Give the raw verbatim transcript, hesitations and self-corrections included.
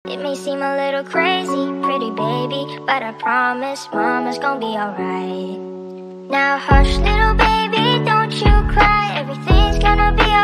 It may seem a little crazy, pretty baby, but I promise mama's gonna be alright. Now hush little baby, don't you cry, everything's gonna be alright.